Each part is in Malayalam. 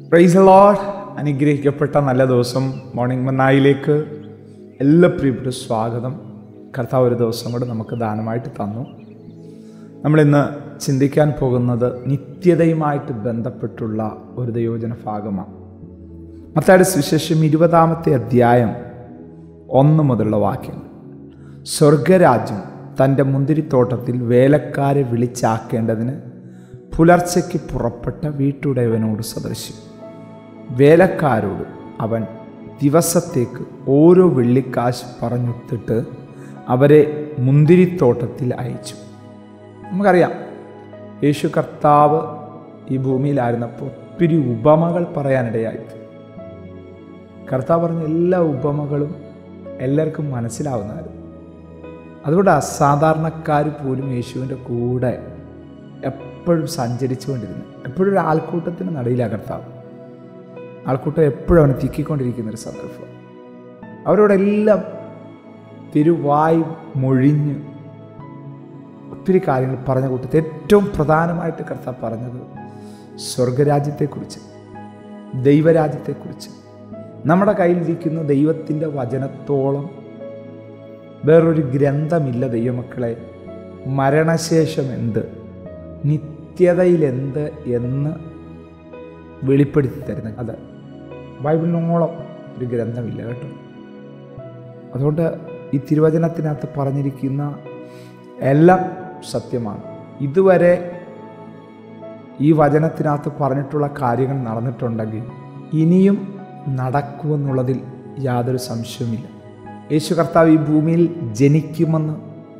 Praise the Lord. അനുഗ്രഹിക്കപ്പെട്ട നല്ല ദിവസം മോർണിംഗ് മന്നായിലേക്ക് എല്ലാ പ്രിയപ്പെട്ട സ്വാഗതം. കർത്താവ് ഒരു ദിവസം കൂടെ നമുക്ക് ദാനമായിട്ട് തന്നു. നമ്മളിന്ന് ചിന്തിക്കാൻ പോകുന്നത് നിത്യതയുമായിട്ട് ബന്ധപ്പെട്ടുള്ള ഒരു ദൈവവചന ഭാഗമാണ്. മത്തായിയുടെ സുവിശേഷം 20-ാമത്തെ അധ്യായം 1 മുതലുള്ള വാക്യങ്ങൾ. സ്വർഗരാജ്യം തൻ്റെ മുന്തിരിത്തോട്ടത്തിൽ വേലക്കാരെ വിളിച്ചാക്കേണ്ടതിന് പുലർച്ചയ്ക്ക് പുറപ്പെട്ട വീട്ടുടയവനോട് സദൃശ്യം. വേലക്കാരോട് അവൻ ദിവസത്തേക്ക് ഓരോ വെള്ളിക്കാശ് പറഞ്ഞിട്ടിട്ട് അവരെ മുന്തിരിത്തോട്ടത്തിൽ അയച്ചു. നമുക്കറിയാം, യേശു കർത്താവ് ഈ ഭൂമിയിലായിരുന്നപ്പോൾ ഒത്തിരി ഉപമകൾ പറയാനിടയായിട്ട് കർത്താവ് പറഞ്ഞ എല്ലാ ഉപമകളും എല്ലാവർക്കും മനസ്സിലാവുന്നതായിരുന്നു. അതുകൊണ്ട് അസാധാരണക്കാർ പോലും യേശുവിൻ്റെ കൂടെ എപ്പോഴും സഞ്ചരിച്ചുകൊണ്ടിരുന്നു. എപ്പോഴും ഒരു ആൾക്കൂട്ടത്തിന് നടുയിലാണ് കർത്താവ്. ആൾക്കൂട്ടം എപ്പോഴും അവനെ തിക്കിക്കൊണ്ടിരിക്കുന്നൊരു സന്ദർഭം. അവരോടെല്ലാം തിരുവായി മൊഴിഞ്ഞ് ഒത്തിരി കാര്യങ്ങൾ പറഞ്ഞ കൂട്ടത്തിൽ ഏറ്റവും പ്രധാനമായിട്ട് കർത്താവ് പറഞ്ഞത് സ്വർഗരാജ്യത്തെക്കുറിച്ച്, ദൈവരാജ്യത്തെക്കുറിച്ച്. നമ്മുടെ കയ്യിലിരിക്കുന്ന ദൈവത്തിൻ്റെ വചനത്തോളം വേറൊരു ഗ്രന്ഥമില്ല ദൈവമക്കളെ. മരണശേഷം എന്ത്, നിത്യതയിലെന്ത് എന്ന് വെളിപ്പെടുത്തി തരുന്ന അത് ബൈബിളിനോളം ഒരു ഗ്രന്ഥമില്ല കേട്ടോ. അതുകൊണ്ട് ഈ തിരുവചനത്തിനകത്ത് പറഞ്ഞിരിക്കുന്ന എല്ലാം സത്യമാണ്. ഇതുവരെ ഈ വചനത്തിനകത്ത് പറഞ്ഞിട്ടുള്ള കാര്യങ്ങൾ നടന്നിട്ടുണ്ടെങ്കിൽ ഇനിയും നടക്കുമെന്നുള്ളതിൽ യാതൊരു സംശയവുമില്ല. യേശു കർത്താവ് ഈ ഭൂമിയിൽ ജനിക്കുമെന്ന്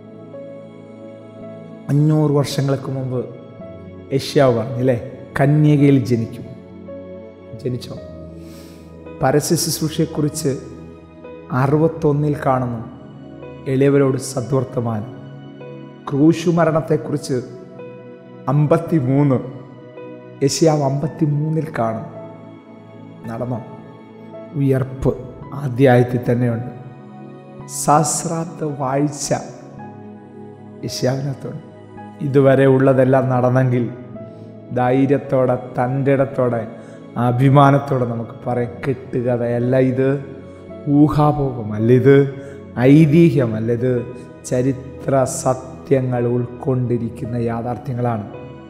500 വർഷങ്ങൾക്ക് മുമ്പ് യെശയ്യാവ് പറഞ്ഞില്ലേ, കന്യകയിൽ ജനിക്കും. ജനിച്ചോ? പരസ്യ ശുശ്രൂഷയെക്കുറിച്ച് 61 കാണുന്നു എളിയവരോട് സദ്വർത്തമാനം. ക്രൂശുമരണത്തെക്കുറിച്ച് 53, യെശയ്യാവ് 53 കാണുന്നു. നടന്നോ? ഉയർപ്പ് ആദ്യായത്തിൽ തന്നെയുണ്ട്. സഹസ്രാബ്ദ വാഴ്ച യെശയ്യാവിനകത്തുണ്ട്. ഇതുവരെ ഉള്ളതെല്ലാം നടന്നെങ്കിൽ ധൈര്യത്തോടെ, തൻ്റെ ഇടത്തോടെ, അഭിമാനത്തോടെ നമുക്ക് പറയാം, കെട്ടുകഥയല്ല ഇത്, ഊഹാഭോഗമല്ല ഇത്, ഐതിഹ്യമല്ല ഇത്, ചരിത്ര സത്യങ്ങൾ ഉൾക്കൊണ്ടിരിക്കുന്ന യാഥാർത്ഥ്യങ്ങളാണ്.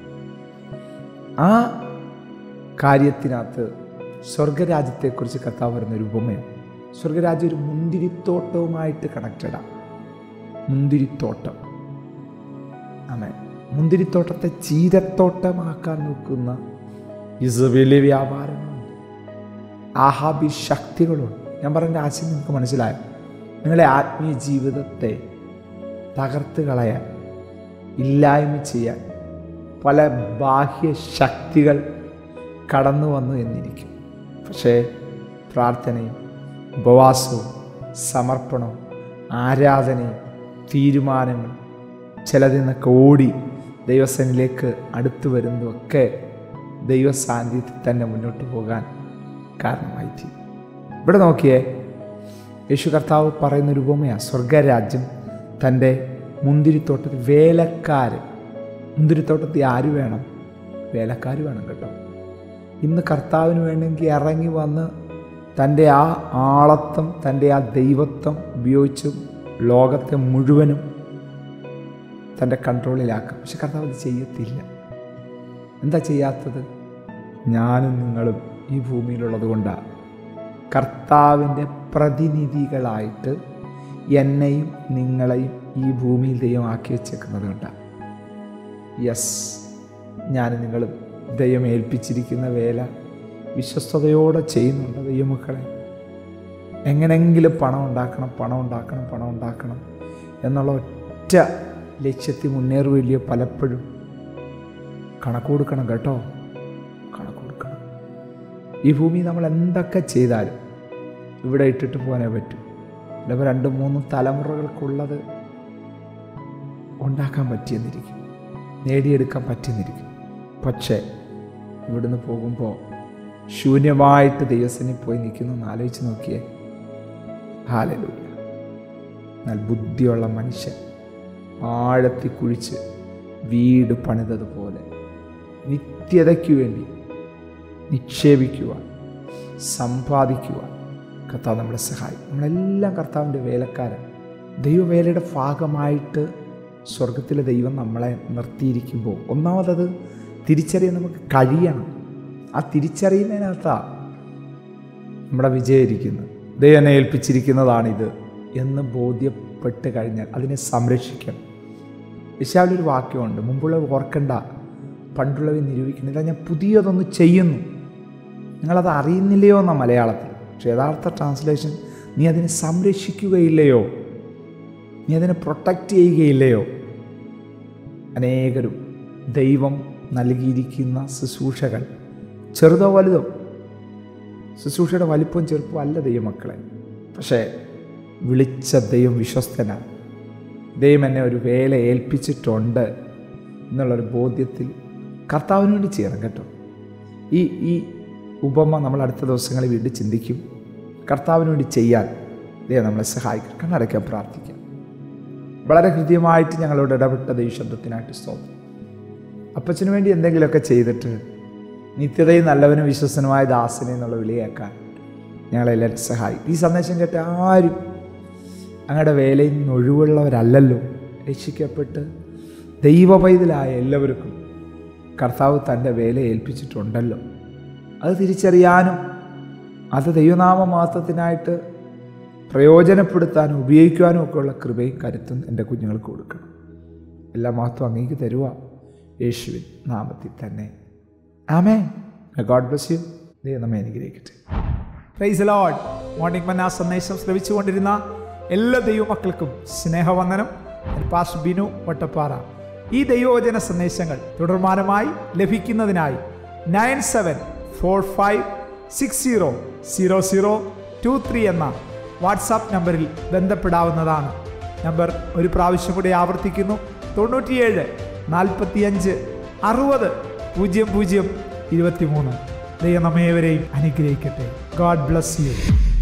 ആ കാര്യത്തിനകത്ത് സ്വർഗരാജ്യത്തെക്കുറിച്ച് കർത്താവ് പറയുന്ന ഉപമയാണ്. സ്വർഗരാജ്യം ഒരു മുന്തിരിത്തോട്ടവുമായിട്ട് കണക്റ്റഡാണ്. മുന്തിരിത്തോട്ടം, ആമേൻ. മുന്തിരിത്തോട്ടത്തെ ചീരത്തോട്ടമാക്കാൻ നോക്കുന്ന ഇസബേലിലെ വ്യാപാരങ്ങളുണ്ട്, ആഹാബി ശക്തികളുണ്ട്. ഞാൻ പറഞ്ഞ ആശയം നിങ്ങൾക്ക് മനസ്സിലായോ? നിങ്ങളെ ആത്മീയ ജീവിതത്തെ തകർത്ത് കളയാൻ, ഇല്ലായ്മ ചെയ്യാൻ പല ബാഹ്യ ശക്തികൾ കടന്നു വന്നു എന്നിരിക്കും. പക്ഷേ പ്രാർത്ഥനയും ഉപവാസവും സമർപ്പണവും ആരാധനയും തീരുമാനങ്ങളും ചിലതിൽ നിന്നൊക്കെ ഓടി ദൈവസന്നിധിയിലേക്ക് അടുത്തു വരുന്നതൊക്കെ ദൈവസാന്നിധ്യത്തിൽ തന്നെ മുന്നോട്ട് പോകാൻ കാരണമായി തീരും. ഇവിടെ നോക്കിയേ, യേശു കർത്താവ് പറയുന്നൊരു ഉപമയാണ്. സ്വർഗരാജ്യം തൻ്റെ മുന്തിരിത്തോട്ടത്തിൽ വേലക്കാര്. മുന്തിരിത്തോട്ടത്തിൽ ആര് വേണം? വേലക്കാർ വേണം കേട്ടോ. ഇന്ന് കർത്താവിന് വേണമെങ്കിൽ ഇറങ്ങി വന്ന് തൻ്റെ ആ ആളത്വം, തൻ്റെ ആ ദൈവത്വം ഉപയോഗിച്ച് ലോകത്തെ മുഴുവനും തൻ്റെ കൺട്രോളിലാക്കാം. പക്ഷെ കർത്താവ് അത് ചെയ്യത്തില്ല. എന്താ ചെയ്യാത്തത്? ഞാനും നിങ്ങളും ഈ ഭൂമിയിലുള്ളത് കൊണ്ടാണ്. കർത്താവിൻ്റെ പ്രതിനിധികളായിട്ട് എന്നെയും നിങ്ങളെയും ഈ ഭൂമിയിൽ ദൈവം ആക്കി വെച്ചേക്കുന്നത് കൊണ്ടാണ്. യെസ്, ഞാനും നിങ്ങളും ദൈവം ഏൽപ്പിച്ചിരിക്കുന്ന വേല വിശ്വസ്തയോടെ ചെയ്യുന്നുണ്ട് ദൈവമക്കളെ. എങ്ങനെങ്കിലും പണം ഉണ്ടാക്കണം എന്നുള്ള ഒറ്റ ലക്ഷ്യത്തിൽ മുന്നേറുകയില്ലയോ? പലപ്പോഴും കണക്ക് കൊടുക്കണം കേട്ടോ, കണക്ക് കൊടുക്കണം. ഈ ഭൂമി നമ്മൾ എന്തൊക്കെ ചെയ്താലും ഇവിടെ ഇട്ടിട്ട് പോകാനേ പറ്റൂ. ചിലപ്പോൾ 2-3 തലമുറകൾക്കുള്ളത് ഉണ്ടാക്കാൻ പറ്റിയെന്നിരിക്കും, നേടിയെടുക്കാൻ പറ്റിയെന്നിരിക്കും. പക്ഷേ ഇവിടുന്ന് പോകുമ്പോൾ ശൂന്യമായിട്ട് ദൈവസന്നിധിയിൽ പോയി നിൽക്കുന്നു ആലോചിച്ച് നോക്കിയേ. ഹല്ലേലൂയ. എന്നാൽ ബുദ്ധിയുള്ള മനുഷ്യൻ ആഴത്തിൽ കുഴിച്ച് വീട് പണിതതുപോലെ നിത്യതയ്ക്ക് വേണ്ടി നിക്ഷേപിക്കുവാൻ, സമ്പാദിക്കുവാൻ കർത്താവ് നമ്മളെ സഹായിക്കും. നമ്മളെല്ലാം കർത്താവിൻ്റെ വേലക്കാരൻ. ദൈവവേലയുടെ ഭാഗമായിട്ട് സ്വർഗത്തിലെ ദൈവം നമ്മളെ നിർത്തിയിരിക്കുമ്പോൾ ഒന്നാമതത് തിരിച്ചറിയാൻ നമുക്ക് കഴിയണം. ആ തിരിച്ചറിയുന്നതിനകത്താണ് നമ്മുടെ വിജയം ഇരിക്കുന്നത്. ദൈവം എന്നെ ഏൽപ്പിച്ചിരിക്കുന്നതാണിത് എന്ന് ബോധ്യപ്പെട്ട് കഴിഞ്ഞാൽ അതിനെ സംരക്ഷിക്കണം. യെശയ്യാവിലൊരു വാക്യമുണ്ട്, മുമ്പുള്ളവ ഓർക്കണ്ട, പണ്ടുള്ളവയെ നിരൂപിക്കുന്നില്ല, ഞാൻ പുതിയതൊന്ന് ചെയ്യുന്നു. നിങ്ങളത് അറിയുന്നില്ലയോ എന്നാണ് മലയാളത്തിൽ. പക്ഷേ യഥാർത്ഥ ട്രാൻസ്ലേഷൻ, നീ അതിനെ സംരക്ഷിക്കുകയില്ലയോ, നീ അതിനെ പ്രൊട്ടക്റ്റ് ചെയ്യുകയില്ലയോ. അനേകരും ദൈവം നൽകിയിരിക്കുന്ന ശുശ്രൂഷകൾ ചെറുതോ വലുതോ, ശുശ്രൂഷയുടെ വലിപ്പവും ചെറുപ്പവും അല്ല ദൈവമക്കളെ. പക്ഷേ വിളിച്ച ദൈവം വിശ്വസ്തനാണ്. ദൈവം എന്നെ ഒരു വേല ഏൽപ്പിച്ചിട്ടുണ്ട് എന്നുള്ളൊരു ബോധ്യത്തിൽ കർത്താവിന് വേണ്ടി ചെയ്യണം കേട്ടോ. ഈ ഉപമ നമ്മൾ അടുത്ത ദിവസങ്ങളിൽ വീണ്ടും ചിന്തിക്കും. കർത്താവിന് വേണ്ടി ചെയ്യാൻ ദൈവം നമ്മളെ സഹായിക്കും. കണ്ണടയ്ക്കാൻ പ്രാർത്ഥിക്കാം. വളരെ ഹൃദ്യമായിട്ട് ഞങ്ങളോട് ഇടപെട്ട ദൈവശബ്ദത്തിനായിട്ട് സ്തോത്രം. അപ്പച്ചന് വേണ്ടി എന്തെങ്കിലുമൊക്കെ ചെയ്തിട്ട് നിത്യതയും നല്ലവനും വിശ്വസനുമായ ദാസനെ എന്നുള്ള വിളിയേക്കാൻ ഞങ്ങളെല്ലാവരും സഹായിക്കും. ഈ സന്ദേശം കേട്ട ആരും അങ്ങയുടെ വേലയിൽ നിന്ന് ഒഴിവുള്ളവരല്ലല്ലോ. രക്ഷിക്കപ്പെട്ട് ദൈവപൈതലായ എല്ലാവർക്കും കർത്താവ് തൻ്റെ വേല ഏൽപ്പിച്ചിട്ടുണ്ടല്ലോ. അത് തിരിച്ചറിയാനും അത് ദൈവനാമ മഹത്വത്തിനായിട്ട് പ്രയോജനപ്പെടുത്താനും ഉപയോഗിക്കുവാനും ഒക്കെയുള്ള കൃപയും കരുത്തും എൻ്റെ കുഞ്ഞുങ്ങൾക്ക് കൊടുക്കണം. എല്ലാ മഹത്വം അങ്ങേക്ക് തരുക യേശുവിൻ നാമത്തിൽ തന്നെ. ആമേൻ. God bless you. ദൈവം നമ്മെ അനുഗ്രഹിക്കട്ടെ. Praise the Lord. മോർണിംഗ് മന്ന സന്ദേശം ശ്രവിച്ചുകൊണ്ടിരുന്ന എല്ലാ ദൈവമക്കൾക്കും സ്നേഹവന്ദനം. പാസ്റ്റർ ബിനു വട്ടപ്പാറ. ഈ ദൈവവചന സന്ദേശങ്ങൾ തുടർമാനമായി ലഭിക്കുന്നതിനായി 9745600023 എന്ന വാട്സാപ്പ് നമ്പറിൽ ബന്ധപ്പെടാവുന്നതാണ്. നമ്പർ ഒരു പ്രാവശ്യം കൂടി ആവർത്തിക്കുന്നു: 97 45 60 00 23. ദൈവം നമ്മേവരെയും അനുഗ്രഹിക്കട്ടെ. God bless U.